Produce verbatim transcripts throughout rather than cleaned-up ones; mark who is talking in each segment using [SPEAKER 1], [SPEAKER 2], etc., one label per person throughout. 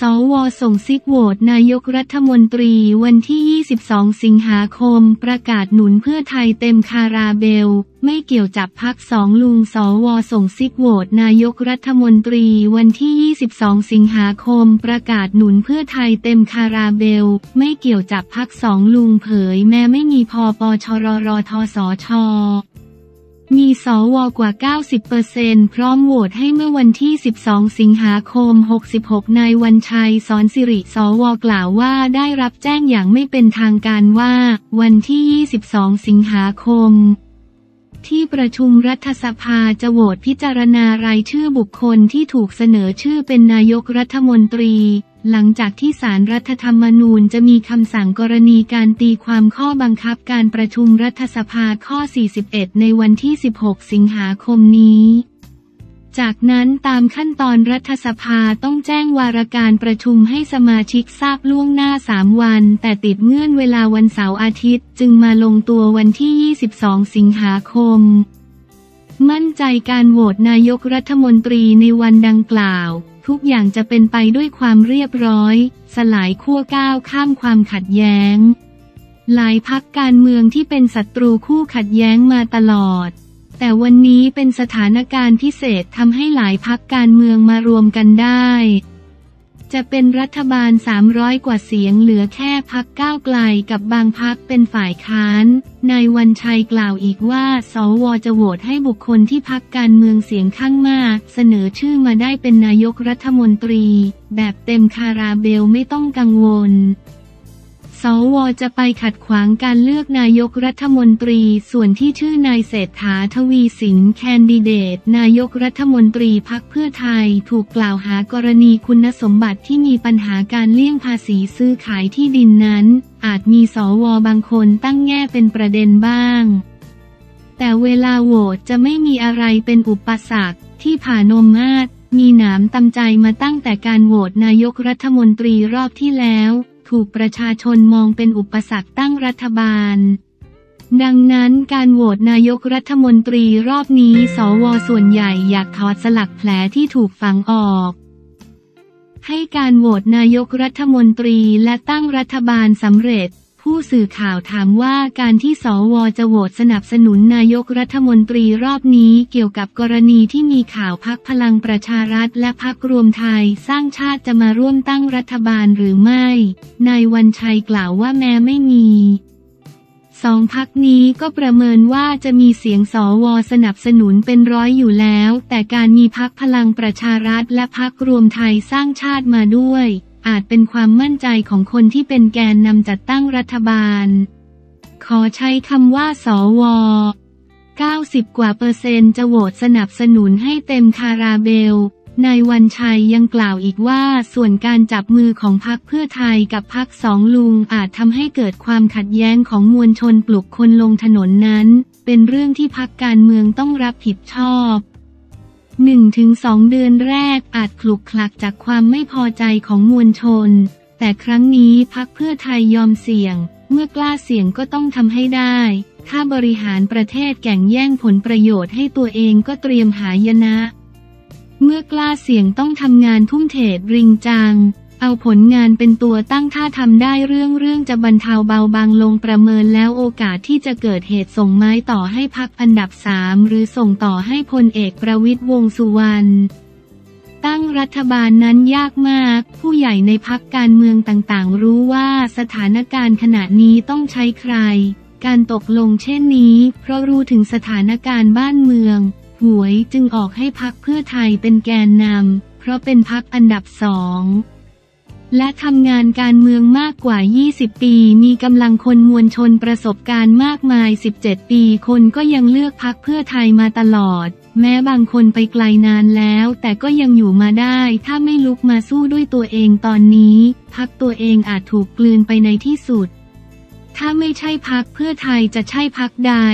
[SPEAKER 1] สว.ส่งซิกโหวตนายกรัฐมนตรีวันที่ยี่สิบสองสิงหาคมประกาศหนุนเพื่อไทยเต็มคาราเบลไม่เกี่ยวจับพรรคสองลุงสว.ส่งซิกโหวตนายกรัฐมนตรีวันที่ยี่สิบสองสิงหาคมประกาศหนุนเพื่อไทยเต็มคาราเบลไม่เกี่ยวจับพรรคสองลุงเผยแม้ไม่มีพปชรรทสช.มีสว.กว่า เก้าสิบเปอร์เซ็นต์ พร้อมโหวตให้เมื่อวันที่สิบสองสิงหาคมหกสิบหกนายวันชัยสอนสิริสว.กล่าวว่าได้รับแจ้งอย่างไม่เป็นทางการว่าวันที่ยี่สิบสองสิงหาคมที่ประชุมรัฐสภาจะโหวตพิจารณารายชื่อบุคคลที่ถูกเสนอชื่อเป็นนายกรัฐมนตรีหลังจากที่ศาลรัฐธรรมนูญจะมีคำสั่งกรณีการตีความข้อบังคับการประชุมรัฐสภาข้อสี่สิบเอ็ดในวันที่สิบหกสิงหาคมนี้จากนั้นตามขั้นตอนรัฐสภาต้องแจ้งวาระการประชุมให้สมาชิกทราบล่วงหน้าสามวันแต่ติดเงื่อนเวลาวันเสาร์อาทิตย์จึงมาลงตัววันที่ยี่สิบสองสิงหาคมมั่นใจการโหวตนายกรัฐมนตรีในวันดังกล่าวทุกอย่างจะเป็นไปด้วยความเรียบร้อยสลายขั้วก้าวข้ามความขัดแย้งหลายพรรคการเมืองที่เป็นศัตรูคู่ขัดแย้งมาตลอดแต่วันนี้เป็นสถานการณ์พิเศษทำให้หลายพรรคการเมืองมารวมกันได้จะเป็นรัฐบาลสามร้อยกว่าเสียงเหลือแค่พรรคก้าวไกลกับบางพรรคเป็นฝ่ายค้านนายวันชัยกล่าวอีกว่าสว.จะโหวตให้บุคคลที่พรรคการเมืองเสียงข้างมากเสนอชื่อมาได้เป็นนายกรัฐมนตรีแบบเต็มคาราเบลไม่ต้องกังวลสว.จะไปขัดขวางการเลือกนายกรัฐมนตรีส่วนที่ชื่อนายเศรษฐาทวีสินแคนดิเดตนายกรัฐมนตรีพรรคเพื่อไทยถูกกล่าวหากรณีคุณสมบัติที่มีปัญหาการเลี่ยงภาษีซื้อขายที่ดินนั้นอาจมีสว.บางคนตั้งแง่เป็นประเด็นบ้างแต่เวลาโหวตจะไม่มีอะไรเป็นอุปสรรคที่ผานมมาศมีหนามตำใจมาตั้งแต่การโหวตนายกรัฐมนตรีรอบที่แล้วถูกประชาชนมองเป็นอุปสรรคตั้งรัฐบาลดังนั้นการโหวตนายกรัฐมนตรีรอบนี้สว.ส่วนใหญ่อยากถอดสลักแผลที่ถูกฝังออกให้การโหวตนายกรัฐมนตรีและตั้งรัฐบาลสำเร็จผู้สื่อข่าวถามว่าการที่สว.จะโหวตสนับสนุนนายกรัฐมนตรีรอบนี้เกี่ยวกับกรณีที่มีข่าวพรรคพลังประชารัฐและพรรครวมไทยสร้างชาติจะมาร่วมตั้งรัฐบาลหรือไม่นายวันชัยกล่าวว่าแม้ไม่มีสองพรรคนี้ก็ประเมินว่าจะมีเสียงสว.สนับสนุนเป็นร้อยอยู่แล้วแต่การมีพรรคพลังประชารัฐและพรรครวมไทยสร้างชาติมาด้วยอาจเป็นความมั่นใจของคนที่เป็นแกนนำจัดตั้งรัฐบาลขอใช้คำว่าสว.เก้าสิบกว่าเปอร์เซ็นต์จะโหวตสนับสนุนให้เต็มคาราเบลนายวันชัยยังกล่าวอีกว่าส่วนการจับมือของพรรคเพื่อไทยกับพรรคสองลุงอาจทำให้เกิดความขัดแย้งของมวลชนปลุกคนลงถนนนั้นเป็นเรื่องที่พรรคการเมืองต้องรับผิดชอบหนึ่งถึงสอง เดือนแรกอาจคลุกคลักจากความไม่พอใจของมวลชนแต่ครั้งนี้พรรคเพื่อไทยยอมเสี่ยงเมื่อกล้าเสี่ยงก็ต้องทำให้ได้ถ้าบริหารประเทศแข่งแย่งผลประโยชน์ให้ตัวเองก็เตรียมหายนะเมื่อกล้าเสี่ยงต้องทำงานทุ่มเทริงจังเอาผลงานเป็นตัวตั้งถ้าทำได้เรื่องเรื่องจะบรรเทาเบาบางลงประเมินแล้วโอกาสที่จะเกิดเหตุส่งไม้ต่อให้พรรคอันดับสามหรือส่งต่อให้พลเอกประวิตรวงษ์สุวรรณตั้งรัฐบาลนั้นยากมากผู้ใหญ่ในพรรคการเมืองต่างๆรู้ว่าสถานการณ์ขณะนี้ต้องใช้ใครการตกลงเช่นนี้เพราะรู้ถึงสถานการณ์บ้านเมืองหวยจึงออกให้พรรคเพื่อไทยเป็นแกนนำเพราะเป็นพรรคอันดับสองและทำงานการเมืองมากกว่ายี่สิบปีมีกำลังคนมวลชนประสบการณ์มากมายสิบเจ็ดปีคนก็ยังเลือกพรรคเพื่อไทยมาตลอดแม้บางคนไปไกลนานแล้วแต่ก็ยังอยู่มาได้ถ้าไม่ลุกมาสู้ด้วยตัวเองตอนนี้พรรคตัวเองอาจถูกกลืนไปในที่สุดถ้าไม่ใช่พรรคเพื่อไทยจะใช่พรรคใด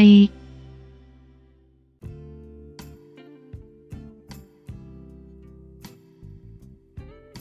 [SPEAKER 1] ภูมิ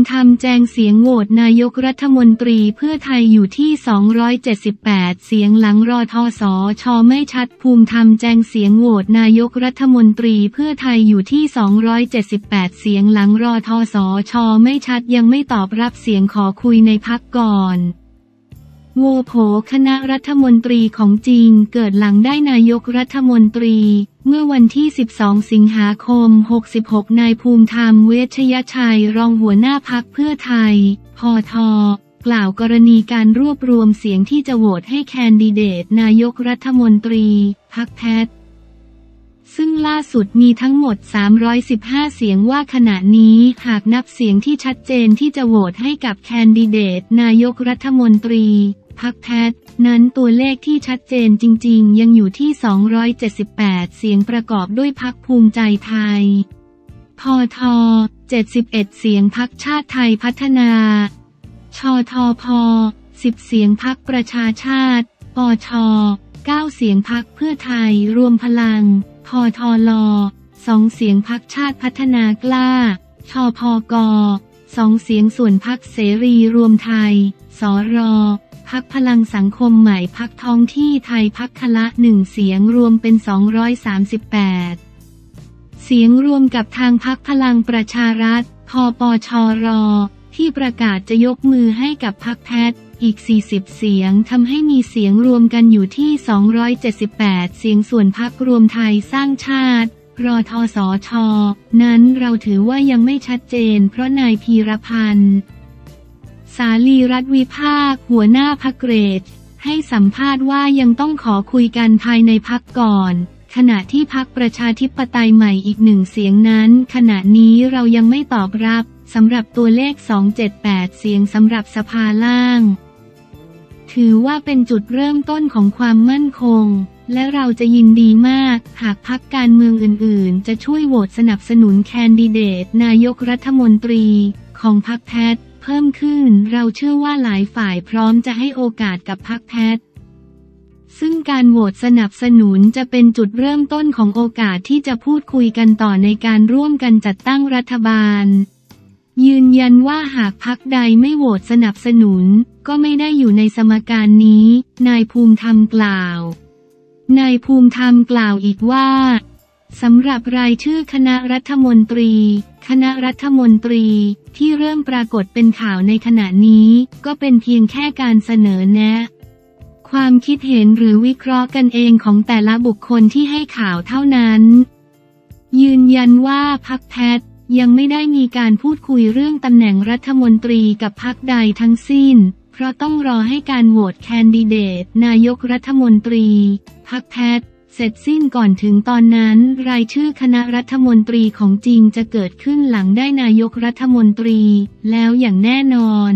[SPEAKER 1] ธรรมแจงเสียงโหวตนายกรัฐมนตรีเพื่อไทยอยู่ที่สองร้อยเจ็ดสิบแปดเสียงหลังรอทสชไม่ชัดภูมิธรรมแจงเสียงโหวตนายกรัฐมนตรีเพื่อไทยอยู่ที่สองร้อยเจ็ดสิบแปดเสียงหลังรอทสชไม่ชัดยังไม่ตอบรับเสียงขอคุยในพรรคก่อนโหวโผคณะรัฐมนตรีของจีนเกิดหลังได้นายกรัฐมนตรีเมื่อวันที่สิบสองสิงหาคมหกสิบหกนายภูมิธรรมเวชยชัยรองหัวหน้าพรรคเพื่อไทยพทกล่าวกรณีการรวบรวมเสียงที่จะโหวตให้แคนดิเดตนายกรัฐมนตรีพรรคแพทซึ่งล่าสุดมีทั้งหมดสามร้อยสิบห้าเสียงว่าขณะนี้หากนับเสียงที่ชัดเจนที่จะโหวตให้กับแคนดิเดตนายกรัฐมนตรีพรรคแพทนั้นตัวเลขที่ชัดเจนจริงๆยังอยู่ที่สองร้อยเจ็ดสิบแปดเสียงประกอบด้วยพรรคภูมิใจไทยพทเจ็ดสิบเอ็ดเสียงพรรคชาติไทยพัฒนาชทพสิบเสียงพรรคประชาชาติปชเก้าเสียงพรรคเพื่อไทยรวมพลังพทลสองเสียงพรรคชาติพัฒนากล้าชพกสองเสียงส่วนพรรคเสรีรวมไทยสรพรรคพลังสังคมใหม่พรรคท้องที่ไทยพรรคคละหนึ่งเสียงรวมเป็นสองร้อยสามสิบแปดเสียงรวมกับทางพรรคพลังประชารัฐพปชรที่ประกาศจะยกมือให้กับพรรคแพทอีกสี่สิบเสียงทำให้มีเสียงรวมกันอยู่ที่สองร้อยเจ็ดสิบแปดเสียงส่วนพรรครวมไทยสร้างชาติรทสชนั้นเราถือว่ายังไม่ชัดเจนเพราะนายพีรพันธ์สาลีรัตน์วิภาคหัวหน้าพรรคเกรดให้สัมภาษณ์ว่ายังต้องขอคุยกันภายในพรรคก่อนขณะที่พรรคประชาธิปไตยใหม่อีกหนึ่งเสียงนั้นขณะนี้เรายังไม่ตอบรับสำหรับตัวเลขสองร้อยเจ็ดสิบแปดเสียงสำหรับสภาล่างถือว่าเป็นจุดเริ่มต้นของความมั่นคงและเราจะยินดีมากหากพรรคการเมืองอื่นๆจะช่วยโหวตสนับสนุนแคนดิเดตนายกรัฐมนตรีของพรรคแพทเพิ่มขึ้นเราเชื่อว่าหลายฝ่ายพร้อมจะให้โอกาสกับพรรคแพทซึ่งการโหวตสนับสนุนจะเป็นจุดเริ่มต้นของโอกาสที่จะพูดคุยกันต่อในการร่วมกันจัดตั้งรัฐบาลยืนยันว่าหากพรรคใดไม่โหวตสนับสนุนก็ไม่ได้อยู่ในสมการนี้นายภูมิธรรมกล่าวนายภูมิธรรมกล่าวอีกว่าสำหรับรายชื่อคณะรัฐมนตรีคณะรัฐมนตรีที่เริ่มปรากฏเป็นข่าวในขณะนี้ก็เป็นเพียงแค่การเสนอแนะความคิดเห็นหรือวิเคราะห์กันเองของแต่ละบุคคลที่ให้ข่าวเท่านั้นยืนยันว่าพรรคแพทยังไม่ได้มีการพูดคุยเรื่องตำแหน่งรัฐมนตรีกับพรรคใดทั้งสิ้นเพราะต้องรอให้การโหวตแคนดิเดตนายกรัฐมนตรีพรรคแพทเสร็จสิ้นก่อนถึงตอนนั้นรายชื่อคณะรัฐมนตรีของจริงจะเกิดขึ้นหลังได้นายกรัฐมนตรีแล้วอย่างแน่นอน